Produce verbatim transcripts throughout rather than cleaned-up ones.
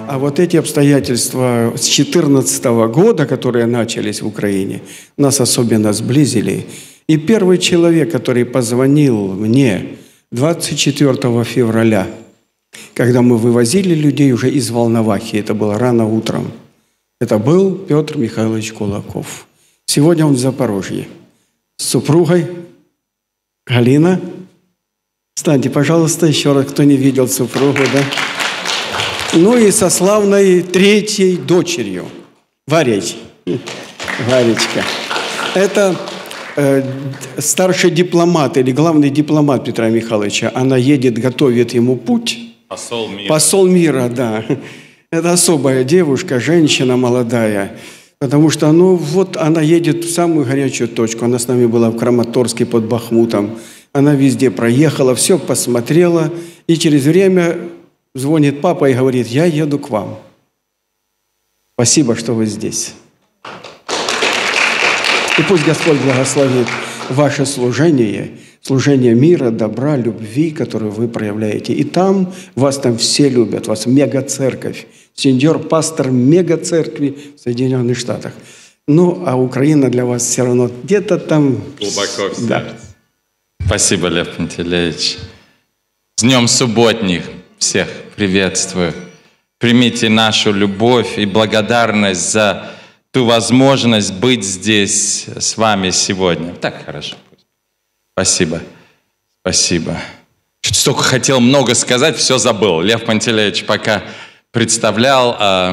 А вот эти обстоятельства с две тысячи четырнадцатого года, которые начались в Украине, нас особенно сблизили. И первый человек, который позвонил мне двадцать четвёртого февраля, когда мы вывозили людей уже из Волновахи, это было рано утром, это был Петр Михайлович Кулаков. Сегодня он в Запорожье с супругой Галина. Встаньте, пожалуйста, еще раз, кто не видел супругу, да? Ну и со славной третьей дочерью, Варей. Варечка. Это э, старший дипломат или главный дипломат Петра Михайловича. Она едет, готовит ему путь. Посол мира. Посол мира, да. Это особая девушка, женщина молодая. Потому что, ну, вот она едет в самую горячую точку. Она с нами была в Краматорске под Бахмутом. Она везде проехала, все посмотрела. И через время звонит папа и говорит: я еду к вам. Спасибо, что вы здесь. И пусть Господь благословит ваше служение, служение мира, добра, любви, которую вы проявляете. И там, вас там все любят, вас мега-церковь. Сеньор, пастор мега-церкви в Соединенных Штатах. Ну, а Украина для вас все равно где-то там... Глубоко в сердце. Да. Спасибо, Лев Пантелеевич. С Днем Субботних всех приветствую. Примите нашу любовь и благодарность за ту возможность быть здесь с вами сегодня. Так хорошо. Спасибо. Спасибо. Чуть столько хотел много сказать, все забыл. Лев Пантелеевич пока представлял. Э,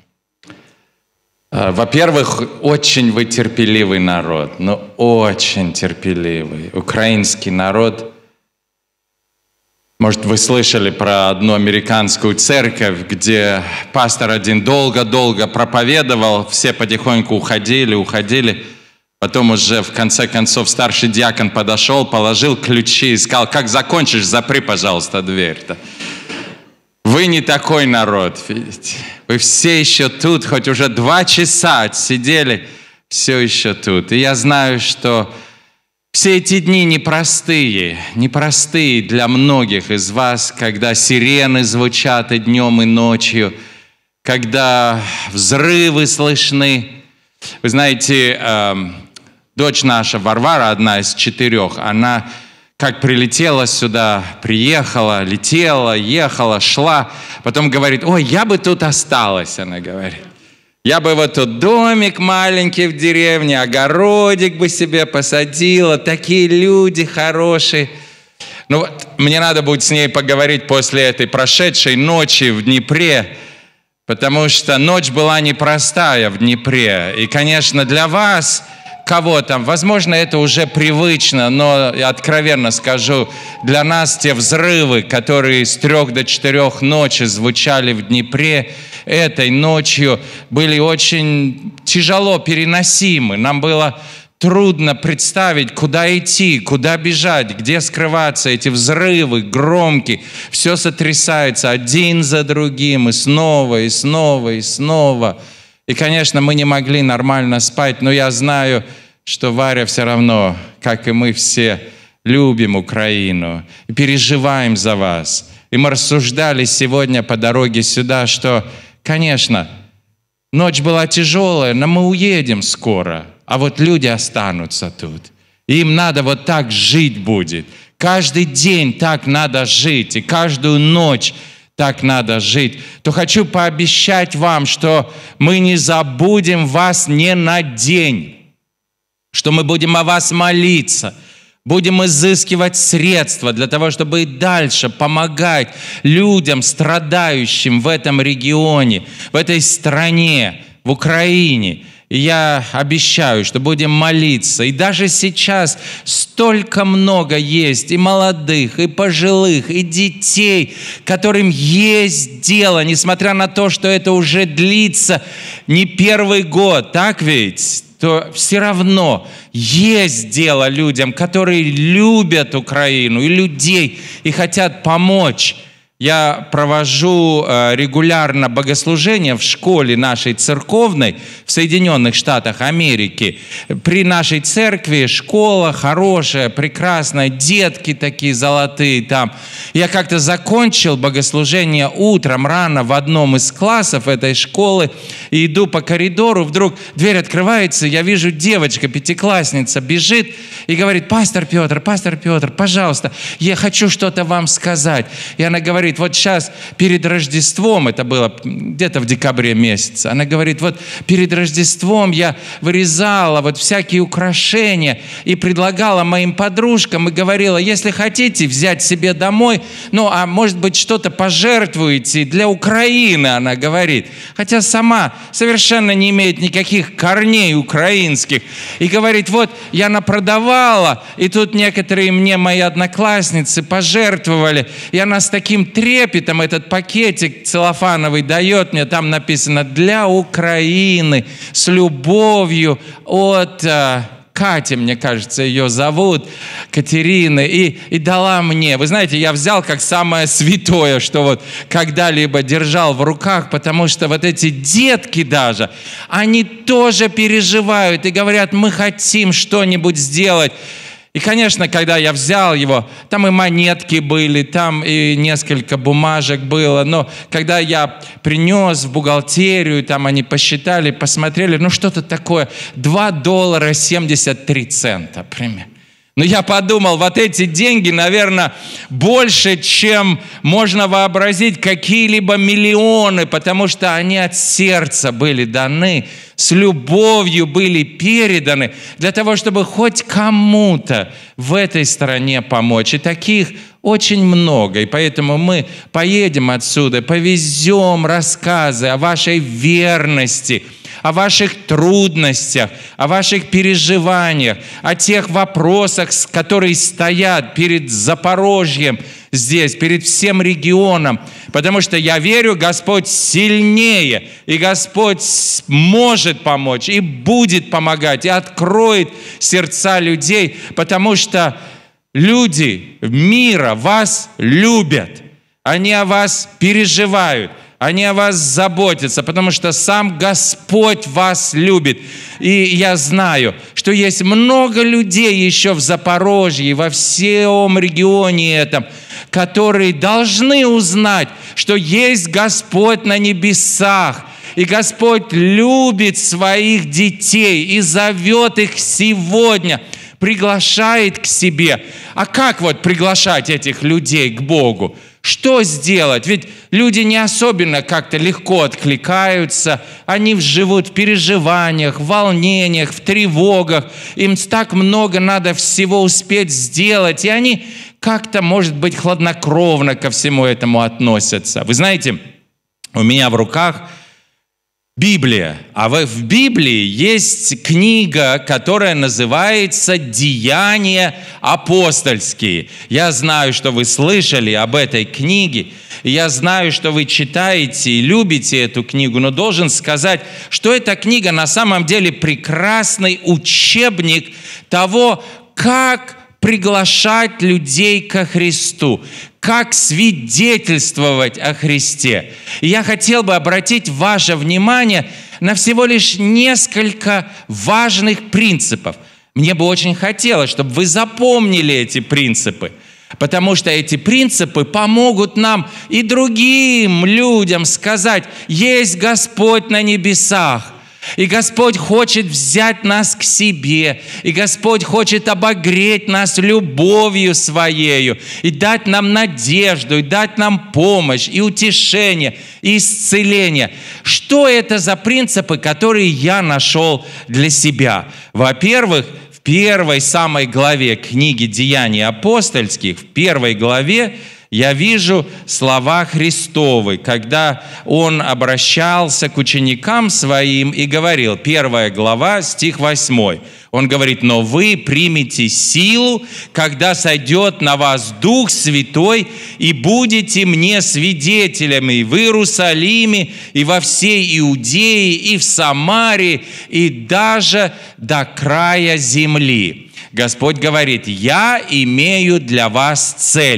э, во-первых, очень вы терпеливый народ. Ну, очень терпеливый. Украинский народ. Может, вы слышали про одну американскую церковь, где пастор один долго-долго проповедовал, все потихоньку уходили, уходили. Потом уже в конце концов старший диакон подошел, положил ключи и сказал: как закончишь, запри, пожалуйста, дверь-то. Вы не такой народ, видите. Вы все еще тут, хоть уже два часа отсидели, все еще тут. И я знаю, что все эти дни непростые, непростые для многих из вас, когда сирены звучат и днем, и ночью, когда взрывы слышны. Вы знаете, э, дочь наша, Варвара, одна из четырех, она как прилетела сюда, приехала, летела, ехала, шла, потом говорит: ой, я бы тут осталась, она говорит. Я бы вот тут домик маленький в деревне, огородик бы себе посадила, такие люди хорошие. Ну вот, мне надо будет с ней поговорить после этой прошедшей ночи в Днепре, потому что ночь была непростая в Днепре. И, конечно, для вас, кого там, возможно, это уже привычно, но я откровенно скажу, для нас те взрывы, которые с трех до четырех ночи звучали в Днепре, этой ночью были очень тяжело переносимы. Нам было трудно представить, куда идти, куда бежать, где скрываться. Эти взрывы громкие, все сотрясается один за другим, и снова, и снова, и снова. И, конечно, мы не могли нормально спать, но я знаю, что Варя все равно, как и мы все, любим Украину и переживаем за вас. И мы рассуждали сегодня по дороге сюда, что, конечно, ночь была тяжелая, но мы уедем скоро, а вот люди останутся тут. И им надо вот так жить будет. Каждый день так надо жить, и каждую ночь так надо жить. То хочу пообещать вам, что мы не забудем вас ни на день, что мы будем о вас молиться, будем изыскивать средства для того, чтобы и дальше помогать людям, страдающим в этом регионе, в этой стране, в Украине. И я обещаю, что будем молиться. И даже сейчас столько много есть и молодых, и пожилых, и детей, которым есть дело, несмотря на то, что это уже длится не первый год, так ведь? То все равно есть дело людям, которые любят Украину и людей, и хотят помочь Я провожу регулярно богослужения в школе нашей церковной в Соединенных Штатах Америки. При нашей церкви школа хорошая, прекрасная, детки такие золотые там. Я как-то закончил богослужение утром рано в одном из классов этой школы и иду по коридору, вдруг дверь открывается, я вижу, девочка, пятиклассница, бежит и говорит: «Пастор Петр, пастор Петр, пожалуйста, я хочу что-то вам сказать». И она говорит: вот сейчас перед Рождеством, это было где-то в декабре месяце, она говорит: вот перед Рождеством я вырезала вот всякие украшения и предлагала моим подружкам и говорила: если хотите взять себе домой, ну а может быть что-то пожертвуете для Украины, она говорит, хотя сама совершенно не имеет никаких корней украинских, и говорит: вот я напродавала, и тут некоторые мне, мои одноклассницы, пожертвовали, и она с таким трепетом этот пакетик целлофановый дает мне, там написано: для Украины, с любовью от э, Кати, мне кажется, ее зовут, Катерина, и, и дала мне. Вы знаете, я взял как самое святое, что вот когда-либо держал в руках, потому что вот эти детки даже, они тоже переживают и говорят: мы хотим что-нибудь сделать. И, конечно, когда я взял его, там и монетки были, там и несколько бумажек было, но когда я принес в бухгалтерию, там они посчитали, посмотрели, ну что-то такое, два доллара семьдесят три цента примерно. Но я подумал, вот эти деньги, наверное, больше, чем можно вообразить какие-либо миллионы, потому что они от сердца были даны, с любовью были переданы, для того, чтобы хоть кому-то в этой стране помочь. И таких очень много. И поэтому мы поедем отсюда, повезем рассказы о вашей верности, о ваших трудностях, о ваших переживаниях, о тех вопросах, которые стоят перед Запорожьем здесь, перед всем регионом. Потому что я верю, Господь сильнее, и Господь может помочь, и будет помогать, и откроет сердца людей, потому что люди мира вас любят, они о вас переживают, они о вас заботятся, потому что сам Господь вас любит. И я знаю, что есть много людей еще в Запорожье, во всем регионе этом, которые должны узнать, что есть Господь на небесах, и Господь любит своих детей и зовет их сегодня, приглашает к себе. А как вот приглашать этих людей к Богу? Что сделать? Ведь люди не особенно как-то легко откликаются, они живут в переживаниях, в волнениях, в тревогах, им так много надо всего успеть сделать, и они как-то, может быть, хладнокровно ко всему этому относятся. Вы знаете, у меня в руках Библия, а в Библии есть книга, которая называется «Деяния апостольские». Я знаю, что вы слышали об этой книге, и я знаю, что вы читаете и любите эту книгу, но должен сказать, что эта книга на самом деле прекрасный учебник того, как приглашать людей ко Христу, как свидетельствовать о Христе. И я хотел бы обратить ваше внимание на всего лишь несколько важных принципов. Мне бы очень хотелось, чтобы вы запомнили эти принципы, потому что эти принципы помогут нам и другим людям сказать: есть Господь на небесах, и Господь хочет взять нас к себе, и Господь хочет обогреть нас любовью Своею, и дать нам надежду, и дать нам помощь, и утешение, и исцеление. Что это за принципы, которые я нашел для себя? Во-первых, в первой самой главе книги «Деяний апостольских», в первой главе, я вижу слова Христовы, когда Он обращался к ученикам Своим и говорил, первая глава, стих восьмой. Он говорит: «Но вы примете силу, когда сойдет на вас Дух Святой, и будете мне свидетелями в Иерусалиме, и во всей Иудее, и в Самарии, и даже до края земли». Господь говорит: «Я имею для вас цель».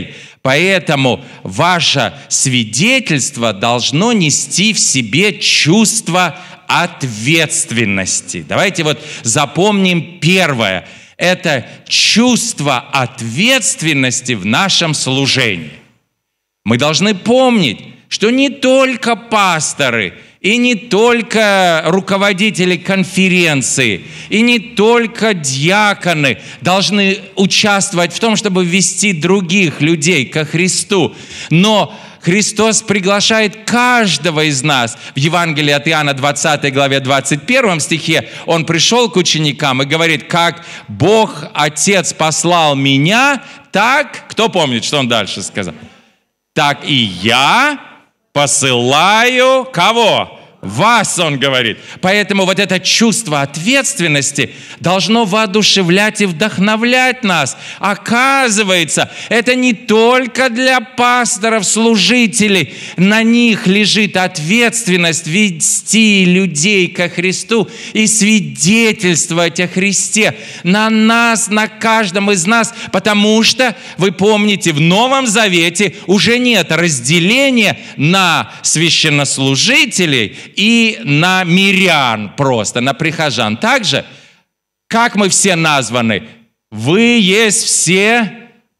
Поэтому ваше свидетельство должно нести в себе чувство ответственности. Давайте вот запомним первое. Это чувство ответственности в нашем служении. Мы должны помнить, что не только пасторы, и не только руководители конференции, и не только диаконы должны участвовать в том, чтобы вести других людей ко Христу, но Христос приглашает каждого из нас. В Евангелии от Иоанна двадцатой главе двадцать первом стихе Он пришел к ученикам и говорит: как Бог Отец послал меня, так, кто помнит, что Он дальше сказал? Так и я посылаю кого? Вас, Он говорит. Поэтому вот это чувство ответственности должно воодушевлять и вдохновлять нас. Оказывается, это не только для пасторов, служителей. На них лежит ответственность вести людей ко Христу и свидетельствовать о Христе. На нас, на каждом из нас, потому что, вы помните, в Новом Завете уже нет разделения на священнослужителей и на мирян просто, на прихожан. Также, как мы все названы, вы есть все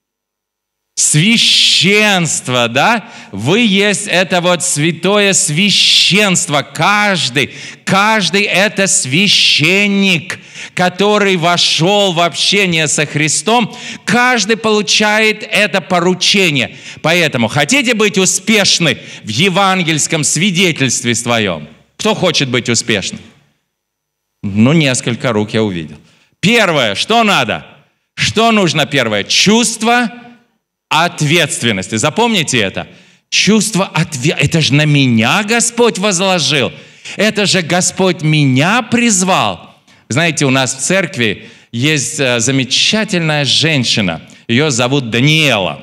священство, да? Вы есть это вот святое священство. Каждый, каждый это священник, который вошел в общение со Христом. Каждый получает это поручение. Поэтому хотите быть успешны в евангельском свидетельстве своем? Кто хочет быть успешным? Ну, несколько рук я увидел. Первое, что надо? Что нужно первое? Чувство ответственности. Запомните это. Чувство ответственности. Это же на меня Господь возложил. Это же Господь меня призвал. Знаете, у нас в церкви есть замечательная женщина. Ее зовут Даниэла.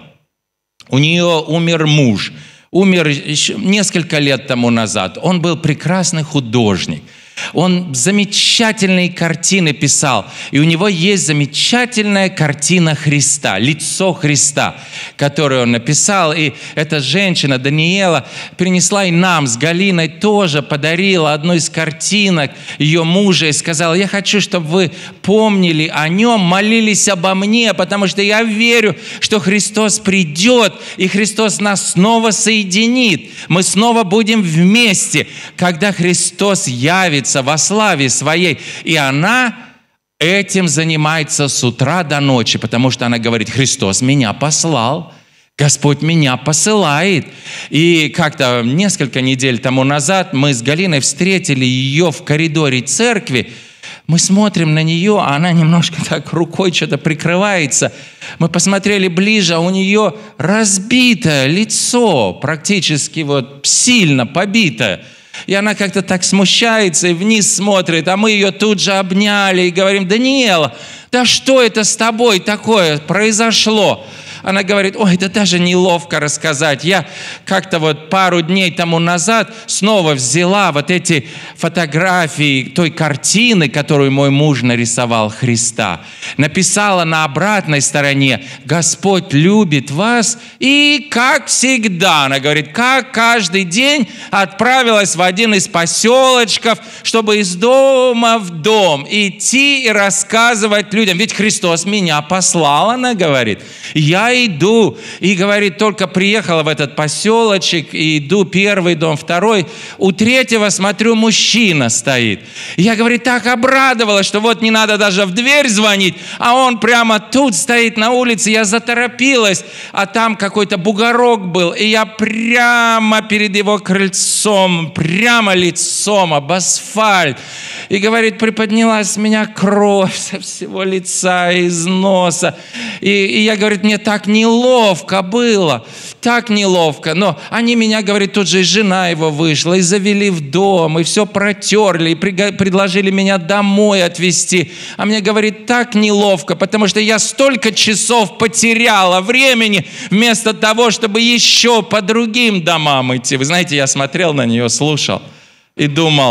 У нее умер муж. Умер еще несколько лет тому назад. Он был прекрасный художник. Он замечательные картины писал. И у него есть замечательная картина Христа, лицо Христа, которую он написал. И эта женщина, Даниэла, принесла и нам с Галиной тоже, подарила одну из картинок ее мужа и сказала: я хочу, чтобы вы помнили о нем, молились обо мне, потому что я верю, что Христос придет, и Христос нас снова соединит. Мы снова будем вместе, когда Христос явится во славе своей. И она этим занимается с утра до ночи, потому что она говорит: Христос меня послал, Господь меня посылает. И как-то несколько недель тому назад мы с Галиной встретили ее в коридоре церкви. Мы смотрим на нее, а она немножко так рукой что-то прикрывается. Мы посмотрели ближе, а у нее разбитое лицо, практически вот сильно побитое. И она как-то так смущается и вниз смотрит, а мы ее тут же обняли и говорим: Даниэла, да что это с тобой такое произошло? Она говорит: ой, да даже неловко рассказать. Я как-то вот пару дней тому назад снова взяла вот эти фотографии той картины, которую мой муж нарисовал Христа. Написала на обратной стороне: Господь любит вас. И как всегда, она говорит, как каждый день отправилась в один из поселочков, чтобы из дома в дом идти и рассказывать людям. Ведь Христос меня послал, она говорит. Я иду, и говорит, только приехала в этот поселочек, и иду, первый дом, второй, у третьего, смотрю, мужчина стоит. И я, говорит, так обрадовалась, что вот не надо даже в дверь звонить, а он прямо тут стоит на улице, я заторопилась, а там какой-то бугорок был, и я прямо перед его крыльцом, прямо лицом об асфальт, и, говорит, приподнялась с меня кровь со всего лица, из носа, и, и я, говорит, мне так неловко было, так неловко. Но они меня, говорит, тут же и жена его вышла, и завели в дом, и все протерли, и предложили меня домой отвезти. А мне, говорит, так неловко, потому что я столько часов потеряла времени, вместо того, чтобы еще по другим домам идти. Вы знаете, я смотрел на нее, слушал и думал,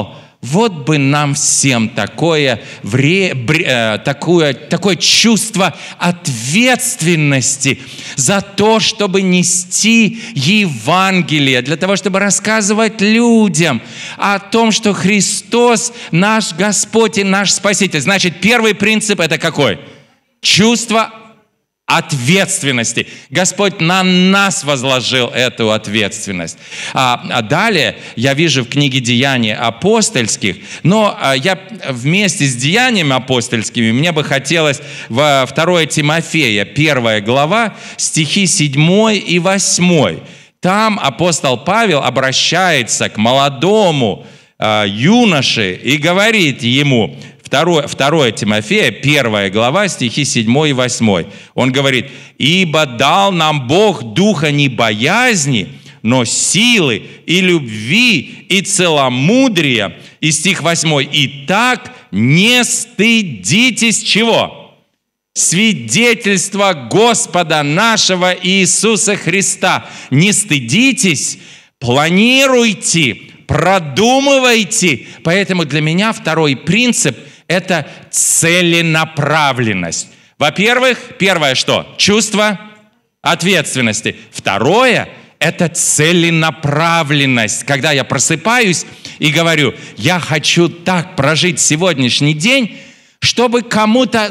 Вот бы нам всем такое, вре, бре, такое, такое чувство ответственности за то, чтобы нести Евангелие, для того, чтобы рассказывать людям о том, что Христос наш Господь и наш Спаситель. Значит, первый принцип – это какой? Чувство ответственности. Господь на нас возложил эту ответственность. А, а далее я вижу в книге «Деяний апостольских», но а, я вместе с деяниями апостольскими, мне бы хотелось во второе Тимофея, первая глава, стихи седьмой и восьмой. Там апостол Павел обращается к молодому а, юноше и говорит ему, второе Тимофея, первая глава, стихи седьмой и восьмой. Он говорит: «Ибо дал нам Бог духа не боязни, но силы и любви и целомудрия». И стих восьмой. «Итак, не стыдитесь» чего? Свидетельства Господа нашего Иисуса Христа. Не стыдитесь, планируйте, продумывайте. Поэтому для меня второй принцип – это целенаправленность. Во-первых, первое что? Чувство ответственности. Второе – это целенаправленность. Когда я просыпаюсь и говорю: я хочу так прожить сегодняшний день, чтобы кому-то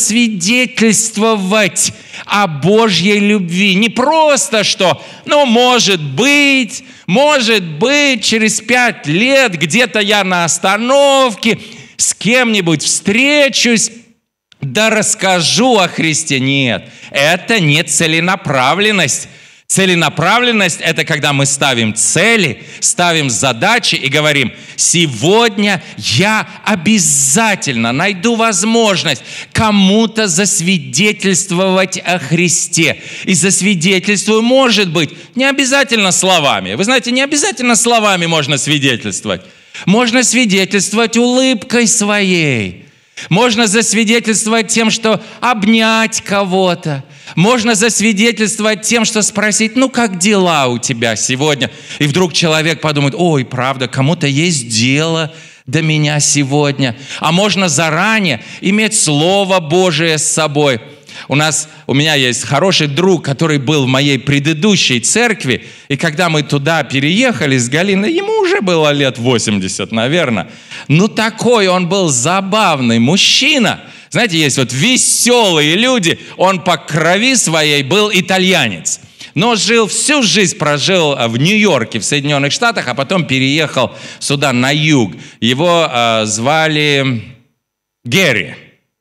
засвидетельствовать о Божьей любви. Не просто что, ну, может быть, может быть, через пять лет где-то я на остановке с кем-нибудь встречусь, да расскажу о Христе. Нет, это не целенаправленность. Целенаправленность – это когда мы ставим цели, ставим задачи и говорим: сегодня я обязательно найду возможность кому-то засвидетельствовать о Христе. И засвидетельствую, может быть, не обязательно словами. Вы знаете, не обязательно словами можно свидетельствовать. Можно свидетельствовать улыбкой своей. Можно засвидетельствовать тем, что обнять кого-то. Можно засвидетельствовать тем, что спросить: ну, как дела у тебя сегодня? И вдруг человек подумает: ой, правда, кому-то есть дело до меня сегодня. А можно заранее иметь Слово Божие с собой. У нас, у меня есть хороший друг, который был в моей предыдущей церкви, и когда мы туда переехали с Галиной, ему уже было лет восемьдесят, наверное. Ну, такой он был забавный мужчина. Знаете, есть вот веселые люди. Он по крови своей был итальянец, но жил, всю жизнь прожил в Нью-Йорке, в Соединенных Штатах, а потом переехал сюда, на юг. Его э, звали Гэри.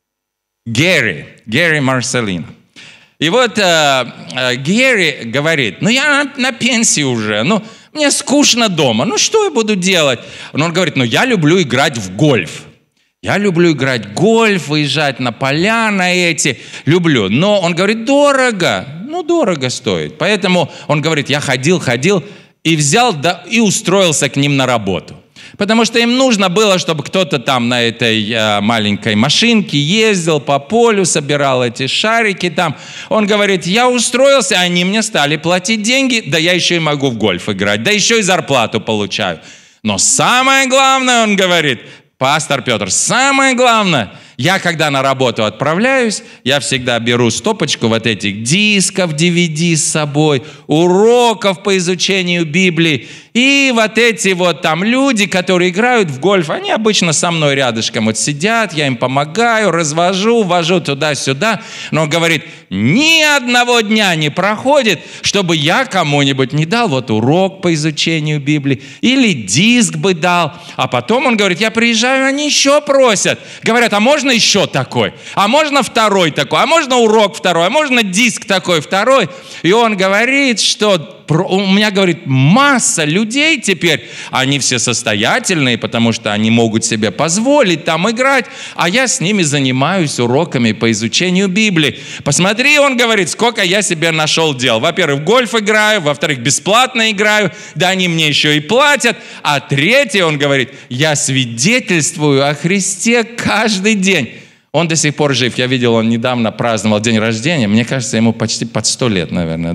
Гэри, Гэри Марселино. И вот э, э, Гэри говорит: ну я на, на пенсии уже, ну мне скучно дома, ну что я буду делать? Но он говорит: ну я люблю играть в гольф. Я люблю играть в гольф, выезжать на поля на эти, люблю. Но он говорит: дорого, ну дорого стоит. Поэтому он говорит: я ходил, ходил и взял да, и устроился к ним на работу. Потому что им нужно было, чтобы кто-то там на этой э, маленькой машинке ездил по полю, собирал эти шарики там. Он говорит: я устроился, они мне стали платить деньги, да я еще и могу в гольф играть, да еще и зарплату получаю. Но самое главное, он говорит: пастор Петр, самое главное, я когда на работу отправляюсь, я всегда беру стопочку вот этих дисков, ди ви ди с собой, уроков по изучению Библии. И вот эти вот там люди, которые играют в гольф, они обычно со мной рядышком вот сидят, я им помогаю, развожу, вожу туда-сюда. Но он говорит: ни одного дня не проходит, чтобы я кому-нибудь не дал вот урок по изучению Библии или диск бы дал. А потом он говорит: я приезжаю, они еще просят. Говорят: а можно еще такой? А можно второй такой? А можно урок второй? А можно диск такой второй? И он говорит, что у меня, говорит, масса людей теперь, они все состоятельные, потому что они могут себе позволить там играть, а я с ними занимаюсь уроками по изучению Библии. Посмотри, он говорит, сколько я себе нашел дел. Во-первых, в гольф играю, во-вторых, бесплатно играю, да они мне еще и платят. А третье, он говорит, я свидетельствую о Христе каждый день. Он до сих пор жив. Я видел, он недавно праздновал день рождения. Мне кажется, ему почти под сто лет, наверное, да?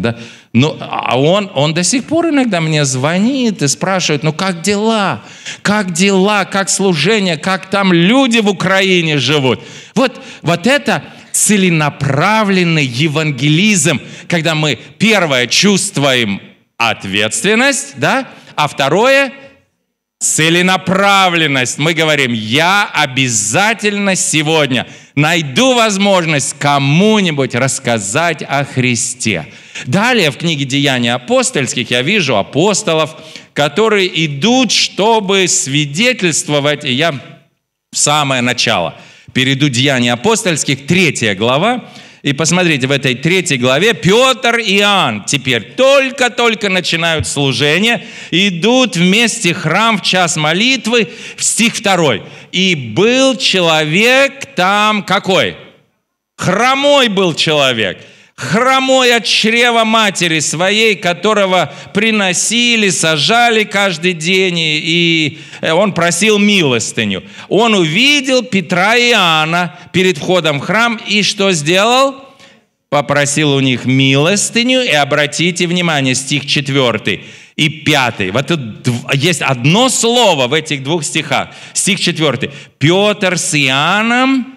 Ну, а он, он до сих пор иногда мне звонит и спрашивает, ну как дела? Как дела? Как служение? Как там люди в Украине живут? Вот, вот это целенаправленный евангелизм, когда мы, первое, чувствуем ответственность, да, а второе – целенаправленность. Мы говорим, я обязательно сегодня найду возможность кому-нибудь рассказать о Христе. Далее в книге «Деяний апостольских» я вижу апостолов, которые идут, чтобы свидетельствовать. И я в самое начало перейду «Деяний апостольских», третья глава. И посмотрите, в этой третьей главе Петр и Иоанн теперь только-только начинают служение, идут вместе в храм в час молитвы, в стих второй. «И был человек там какой? Хромой был человек». Хромой от чрева матери своей, которого приносили, сажали каждый день, и он просил милостыню. Он увидел Петра и Иоанна перед входом в храм, и что сделал? Попросил у них милостыню, и обратите внимание, стих четвертый и пятый. Вот тут есть одно слово в этих двух стихах. Стих четвертый. Петр с Иоанном,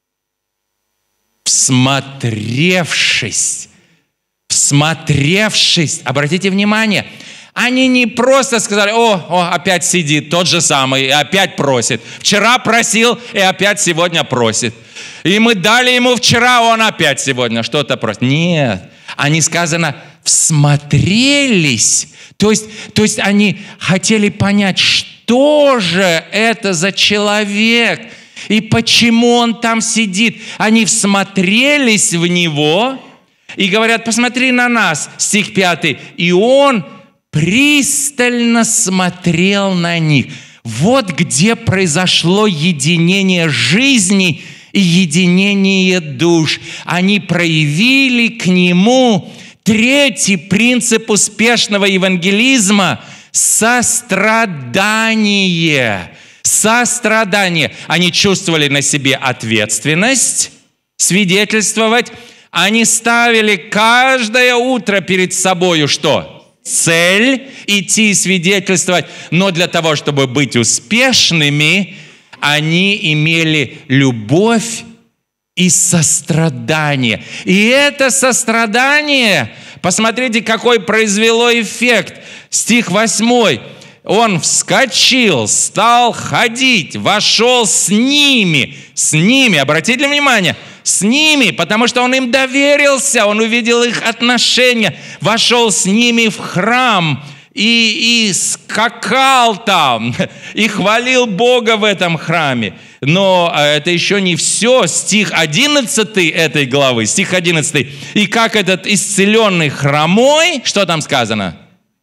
всмотревшись, всмотревшись, обратите внимание, они не просто сказали, о, о, опять сидит тот же самый, и опять просит. Вчера просил, и опять сегодня просит. И мы дали ему вчера, он опять сегодня что-то просит. Нет, они, сказано, всмотрелись, то есть, то есть они хотели понять, что же это за человек, и почему он там сидит. Они всмотрелись в него и говорят, посмотри на нас, стих пятый. И он пристально смотрел на них. Вот где произошло единение жизни и единение душ. Они проявили к нему третий принцип успешного евангелизма – сострадание. Сострадание. Они чувствовали на себе ответственность свидетельствовать. Они ставили каждое утро перед собою что? Цель идти свидетельствовать. Но для того, чтобы быть успешными, они имели любовь и сострадание. И это сострадание, посмотрите, какой произвело эффект. Стих восьмой. Он вскочил, стал ходить, вошел с ними, с ними, обратите внимание, с ними, потому что он им доверился, он увидел их отношения, вошел с ними в храм и, и скакал там, и хвалил Бога в этом храме. Но это еще не все. Стих одиннадцатый этой главы, стих одиннадцатый. И как этот исцеленный хромой, что там сказано?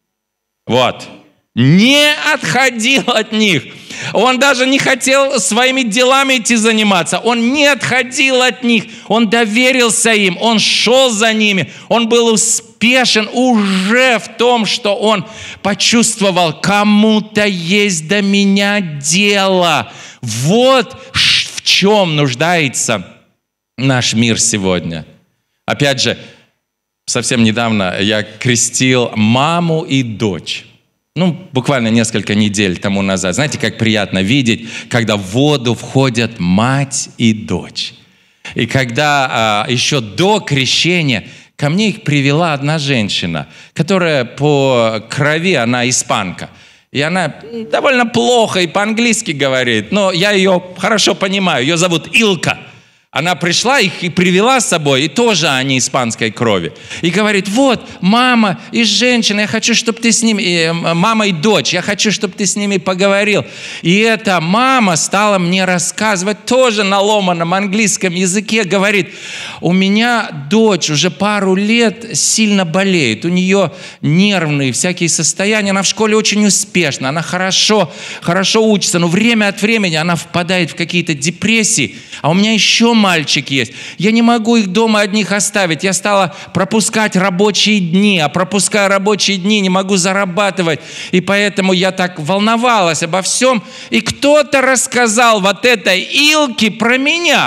Вот. Не отходил от них. Он даже не хотел своими делами идти заниматься. Он не отходил от них. Он доверился им. Он шел за ними. Он был успешен уже в том, что он почувствовал, кому-то есть до меня дело. Вот в чем нуждается наш мир сегодня. Опять же, совсем недавно я крестил маму и дочь. Ну, буквально несколько недель тому назад. Знаете, как приятно видеть, когда в воду входят мать и дочь. И когда а, еще до крещения ко мне их привела одна женщина, которая по крови, она испанка. И она довольно плохо и по-английски говорит, но я ее хорошо понимаю. Ее зовут Илка. Она пришла их и привела с собой, и тоже они испанской крови. И говорит, вот, мама и женщина, я хочу, чтобы ты с ними, и, мама и дочь, я хочу, чтобы ты с ними поговорил. И эта мама стала мне рассказывать тоже на ломаном английском языке, говорит, у меня дочь уже пару лет сильно болеет, у нее нервные всякие состояния, она в школе очень успешна, она хорошо, хорошо учится, но время от времени она впадает в какие-то депрессии, а у меня еще мальчик есть. Я не могу их дома одних оставить. Я стала пропускать рабочие дни, а пропуская рабочие дни, не могу зарабатывать. И поэтому я так волновалась обо всем. И кто-то рассказал вот этой Илке про меня.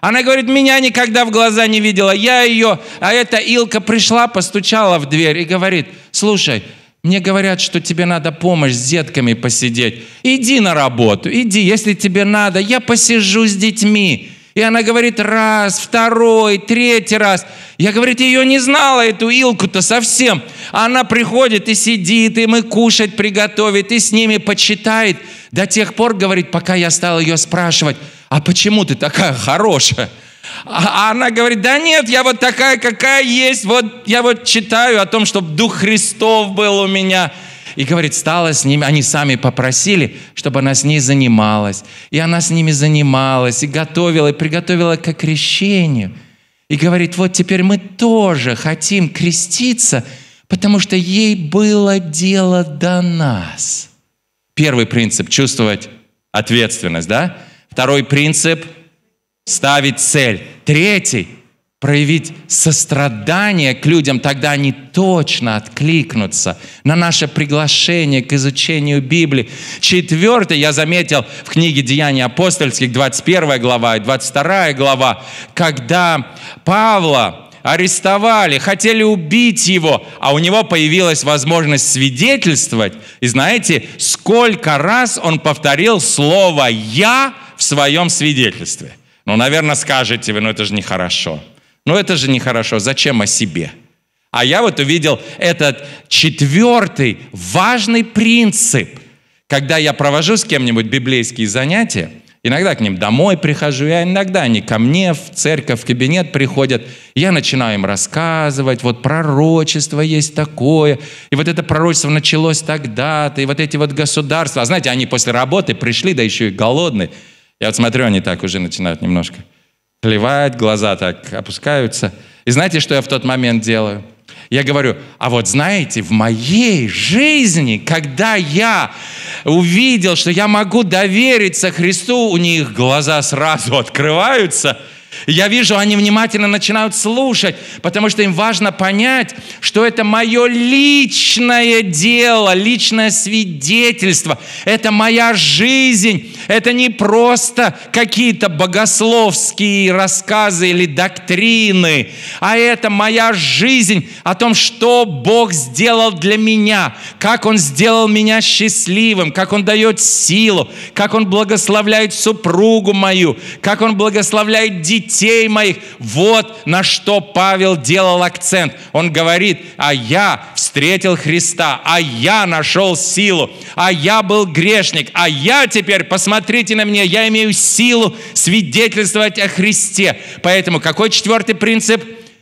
Она говорит, меня никогда в глаза не видела. Я ее, а эта Илка пришла, постучала в дверь и говорит, слушай, мне говорят, что тебе надо помощь с детками посидеть. Иди на работу, иди, если тебе надо, я посижу с детьми. И она говорит раз, второй, третий раз. Я, говорит, ее не знала, эту Илку-то совсем. Она приходит и сидит, им и кушать приготовит, и с ними почитает. До тех пор, говорит, пока я стал ее спрашивать, а почему ты такая хорошая? А она говорит, да нет, я вот такая, какая есть. Вот я вот читаю о том, чтобы Дух Христов был у меня. И, говорит, стала с ними, они сами попросили, чтобы она с ней занималась. И она с ними занималась, и готовила, и приготовила к крещению. И говорит, вот теперь мы тоже хотим креститься, потому что ей было дело до нас. Первый принцип – чувствовать ответственность, да? Второй принцип – ставить цель. Третий – проявить сострадание к людям, тогда они точно откликнутся на наше приглашение к изучению Библии. Четвертый, я заметил в книге «Деяний апостольских», двадцать первая глава и двадцать вторая глава, когда Павла арестовали, хотели убить его, а у него появилась возможность свидетельствовать. И знаете, сколько раз он повторил слово «я» в своем свидетельстве? Ну, наверное, скажете вы, ну это же нехорошо. Ну это же нехорошо, зачем о себе? А я вот увидел этот четвертый важный принцип. Когда я провожу с кем-нибудь библейские занятия, иногда к ним домой прихожу, а иногда они ко мне в церковь, в кабинет приходят, я начинаю им рассказывать, вот пророчество есть такое, и вот это пророчество началось тогда-то, и вот эти вот государства. А знаете, они после работы пришли, да еще и голодные. Я вот смотрю, они так уже начинают немножко плевать, глаза так опускаются. И знаете, что я в тот момент делаю? Я говорю, а вот знаете, в моей жизни, когда я увидел, что я могу довериться Христу, у них глаза сразу открываются. Я вижу, они внимательно начинают слушать, потому что им важно понять, что это мое личное дело, личное свидетельство. Это моя жизнь. Это не просто какие-то богословские рассказы или доктрины, а это моя жизнь о том, что Бог сделал для меня, как Он сделал меня счастливым, как Он дает силу, как Он благословляет супругу мою, как Он благословляет детей. детей моих. Вот на что Павел делал акцент. Он говорит, а я встретил Христа, а я нашел силу, а я был грешник, а я теперь, посмотрите на меня, я имею силу свидетельствовать о Христе. Поэтому какой четвертый принцип?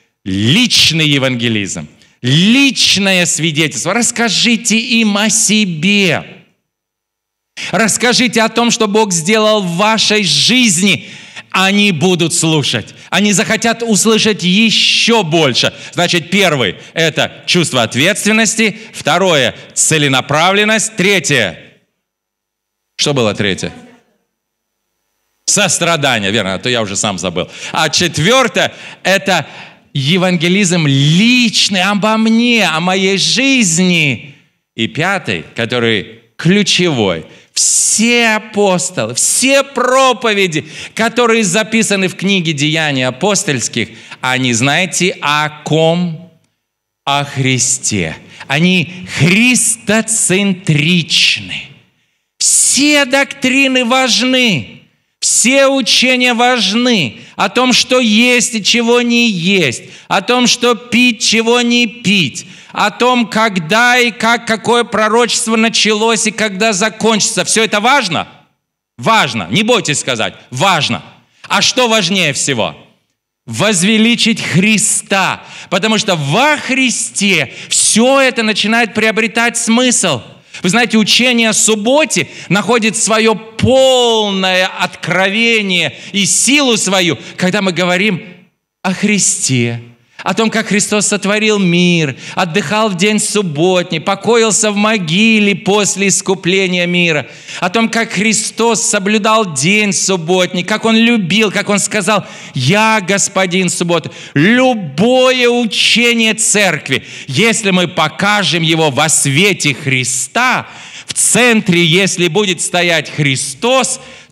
Личный евангелизм, личное свидетельство. Расскажите им о себе. Расскажите о том, что Бог сделал в вашей жизни. Они будут слушать. Они захотят услышать еще больше. Значит, первый – это чувство ответственности. Второе – целенаправленность. Третье – что было третье? Сострадание, верно, а то я уже сам забыл. А четвертое – это евангелизм личный, обо мне, о моей жизни. И пятый, который ключевой – все апостолы, все проповеди, которые записаны в книге «Деяний апостольских», они, знаете, о ком? О Христе. Они христоцентричны. Все доктрины важны, все учения важны о том, что есть и чего не есть, о том, что пить, чего не пить, о том, когда и как, какое пророчество началось и когда закончится. Все это важно? Важно. Не бойтесь сказать. Важно. А что важнее всего? Возвеличить Христа. Потому что во Христе все это начинает приобретать смысл. Вы знаете, учение о субботе находит свое полное откровение и силу свою, когда мы говорим о Христе, о том, как Христос сотворил мир, отдыхал в день субботний, покоился в могиле после искупления мира, о том, как Христос соблюдал день субботний, как Он любил, как Он сказал: «Я господин субботы». Любое учение церкви, если мы покажем его во свете Христа, в центре, если будет стоять Христос,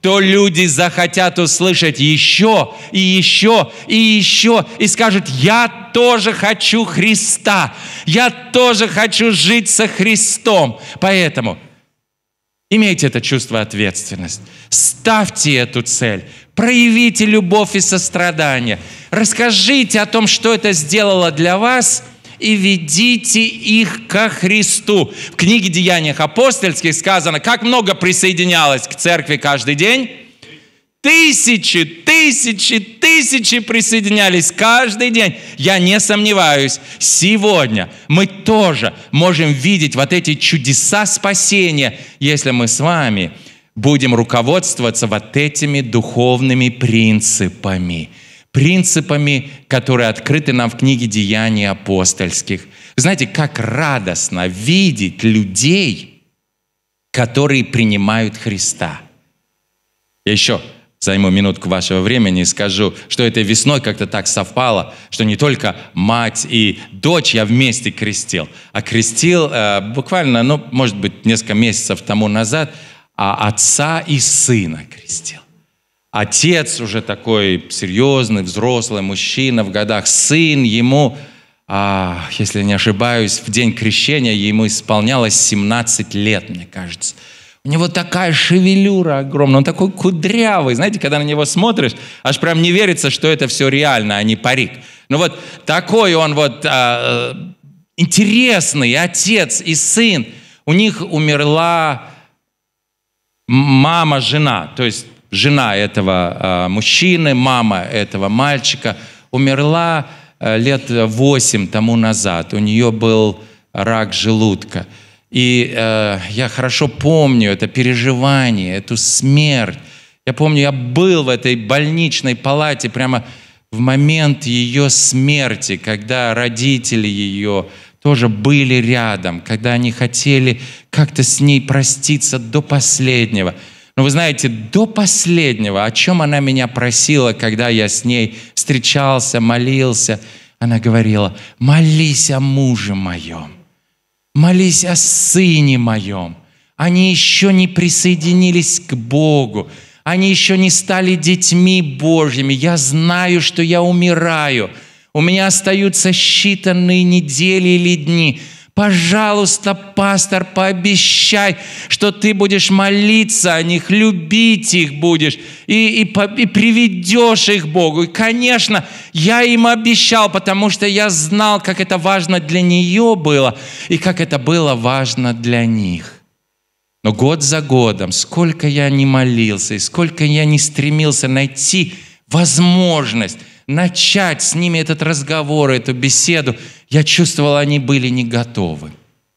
то люди захотят услышать еще и еще и еще и скажут: я тоже хочу Христа, я тоже хочу жить со Христом. Поэтому имейте это чувство ответственности, ставьте эту цель, проявите любовь и сострадание, расскажите о том, что это сделало для вас, и ведите их ко Христу. В книге «Деяниях апостольских» сказано, как много присоединялось к церкви каждый день. Тысячи, тысячи, тысячи присоединялись каждый день. Я не сомневаюсь, сегодня мы тоже можем видеть вот эти чудеса спасения, если мы с вами будем руководствоваться вот этими духовными принципами. Принципами, которые открыты нам в книге «Деяний апостольских». Знаете, как радостно видеть людей, которые принимают Христа. Я еще займу минутку вашего времени и скажу, что этой весной как-то так совпало, что не только мать и дочь я вместе крестил, а крестил э, буквально, ну, может быть, несколько месяцев тому назад, а отца и сына крестил. Отец уже такой серьезный, взрослый мужчина в годах. Сын ему, а, если не ошибаюсь, в день крещения ему исполнялось семнадцать лет, мне кажется. У него такая шевелюра огромная, он такой кудрявый. Знаете, когда на него смотришь, аж прям не верится, что это все реально, а не парик. Ну вот такой он вот а, интересный отец и сын. У них умерла мама, жена, то есть жена этого э, мужчины, мама этого мальчика умерла э, лет восемь тому назад. У нее был рак желудка. И э, я хорошо помню это переживание, эту смерть. Я помню, я был в этой больничной палате прямо в момент ее смерти, когда родители ее тоже были рядом, когда они хотели как-то с ней проститься до последнего. Но вы знаете, до последнего, о чем она меня просила, когда я с ней встречался, молился, она говорила: молись о муже моем, молись о сыне моем. Они еще не присоединились к Богу, они еще не стали детьми Божьими. Я знаю, что я умираю, у меня остаются считанные недели или дни. Пожалуйста, пастор, пообещай, что ты будешь молиться о них, любить их будешь и, и, и приведешь их к Богу. И, конечно, я им обещал, потому что я знал, как это важно для нее было и как это было важно для них. Но год за годом, сколько я не молился и сколько я не стремился найти возможность начать с ними этот разговор, эту беседу, я чувствовал, они были не готовы.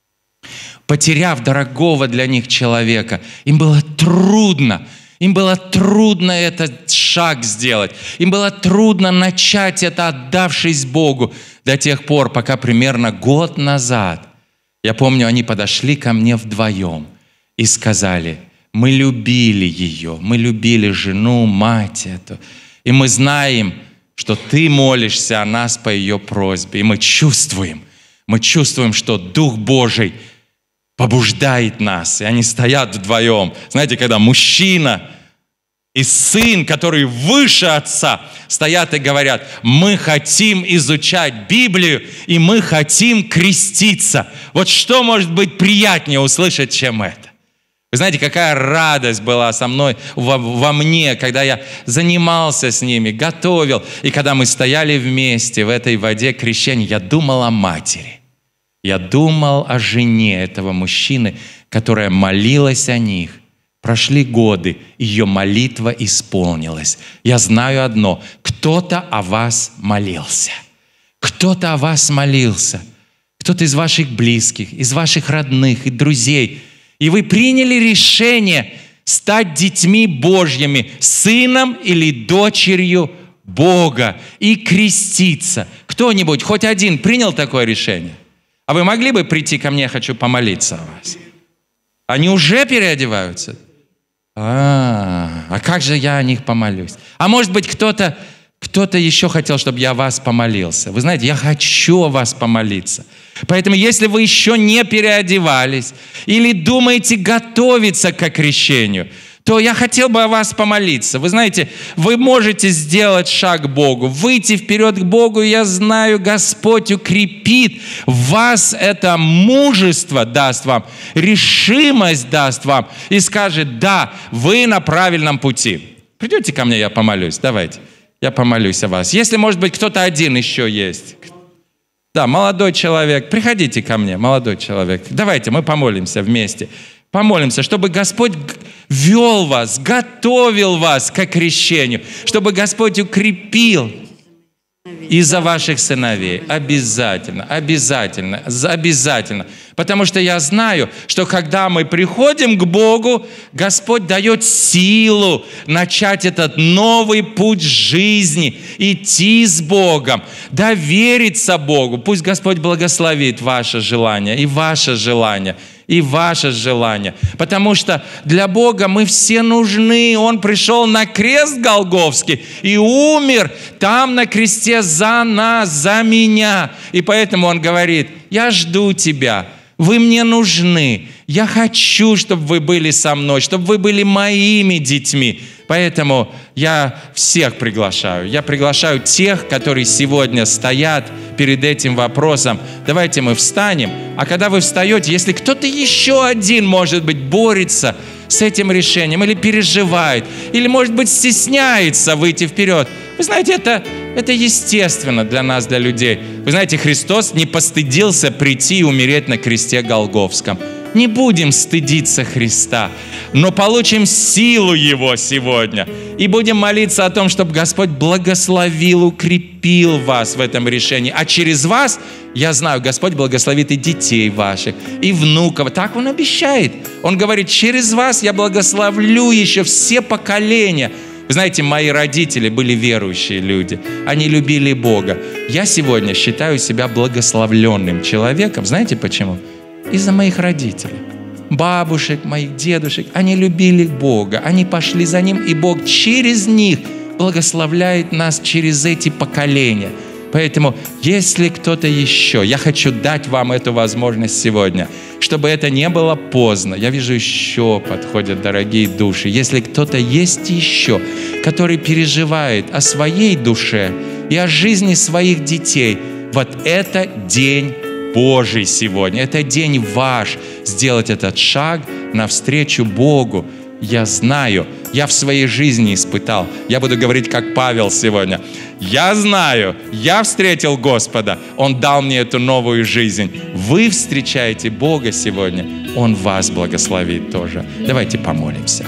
Потеряв дорогого для них человека, им было трудно, им было трудно этот шаг сделать, им было трудно начать это, отдавшись Богу, до тех пор, пока примерно год назад, я помню, они подошли ко мне вдвоем и сказали: мы любили ее, мы любили жену, мать эту, и мы знаем, что ты молишься о нас по ее просьбе. И мы чувствуем, мы чувствуем, что Дух Божий побуждает нас. И они стоят вдвоем. Знаете, когда мужчина и сын, который выше отца, стоят и говорят: мы хотим изучать Библию, и мы хотим креститься. Вот что может быть приятнее услышать, чем это? Вы знаете, какая радость была со мной, во, во мне, когда я занимался с ними, готовил. И когда мы стояли вместе в этой воде крещения, я думал о матери. Я думал о жене этого мужчины, которая молилась о них. Прошли годы, ее молитва исполнилась. Я знаю одно: кто-то о вас молился. Кто-то о вас молился. Кто-то из ваших близких, из ваших родных и друзей. И вы приняли решение стать детьми Божьими, сыном или дочерью Бога и креститься. Кто-нибудь, хоть один, принял такое решение? А вы могли бы прийти ко мне, я хочу помолиться о вас? Они уже переодеваются? А, а как же я о них помолюсь? А может быть, кто-то, кто-то еще хотел, чтобы я о вас помолился. Вы знаете, я хочу о вас помолиться. Поэтому, если вы еще не переодевались или думаете готовиться к крещению, то я хотел бы о вас помолиться. Вы знаете, вы можете сделать шаг к Богу, выйти вперед к Богу, и я знаю, Господь укрепит вас, это мужество даст вам, решимость даст вам, и скажет: да, вы на правильном пути. Придете ко мне, я помолюсь, давайте, я помолюсь о вас. Если, может быть, кто-то один еще есть. Да, молодой человек, приходите ко мне, молодой человек. Давайте, мы помолимся вместе. Помолимся, чтобы Господь вел вас, готовил вас к крещению, чтобы Господь укрепил из-за ваших сыновей. Обязательно, обязательно, обязательно. Потому что я знаю, что когда мы приходим к Богу, Господь дает силу начать этот новый путь жизни, идти с Богом, довериться Богу. Пусть Господь благословит ваше желание и ваше желание. И ваше желание. Потому что для Бога мы все нужны. Он пришел на крест Голгофский и умер там на кресте за нас, за меня. И поэтому Он говорит: я жду тебя, вы мне нужны. Я хочу, чтобы вы были со мной, чтобы вы были моими детьми. Поэтому я всех приглашаю. Я приглашаю тех, которые сегодня стоят перед этим вопросом. Давайте мы встанем. А когда вы встаете, если кто-то еще один, может быть, борется с этим решением, или переживает, или, может быть, стесняется выйти вперед, вы знаете, это, это естественно для нас, для людей. Вы знаете, Христос не постыдился прийти и умереть на кресте Голгофском. Не будем стыдиться Христа, но получим силу Его сегодня. И будем молиться о том, чтобы Господь благословил, укрепил вас в этом решении. А через вас, я знаю, Господь благословит и детей ваших, и внуков. Так Он обещает. Он говорит: через вас я благословлю еще все поколения. Вы знаете, мои родители были верующие люди. Они любили Бога. Я сегодня считаю себя благословленным человеком. Знаете почему? Из-за моих родителей, бабушек, моих дедушек. Они любили Бога, они пошли за Ним, и Бог через них благословляет нас через эти поколения. Поэтому, если кто-то еще, я хочу дать вам эту возможность сегодня, чтобы это не было поздно. Я вижу, еще подходят дорогие души. Если кто-то есть еще, который переживает о своей душе и о жизни своих детей, вот это день Божий сегодня. Это день ваш сделать этот шаг навстречу Богу. Я знаю, я в своей жизни испытал. Я буду говорить, как Павел сегодня. Я знаю, я встретил Господа. Он дал мне эту новую жизнь. Вы встречаете Бога сегодня. Он вас благословит тоже. Давайте помолимся.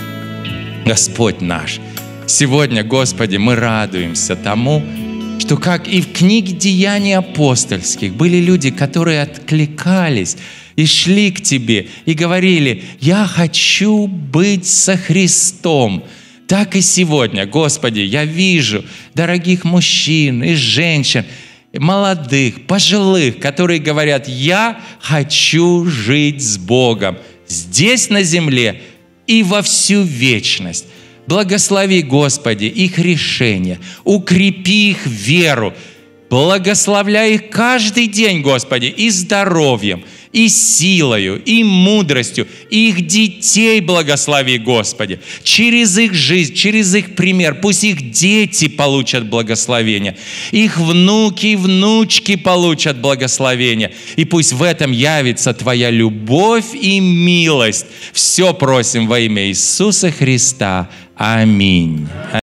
Господь наш, сегодня, Господи, мы радуемся тому, что как и в книге «Деяний апостольских» были люди, которые откликались и шли к Тебе и говорили: «Я хочу быть со Христом». Так и сегодня, Господи, я вижу дорогих мужчин и женщин, молодых, пожилых, которые говорят: «Я хочу жить с Богом здесь на земле и во всю вечность». Благослови, Господи, их решение, укрепи их веру, благословляй их каждый день, Господи, и здоровьем, и силою, и мудростью, и их детей благослови, Господи, через их жизнь, через их пример. Пусть их дети получат благословение, их внуки и внучки получат благословение, и пусть в этом явится Твоя любовь и милость. Все просим во имя Иисуса Христа. Аминь.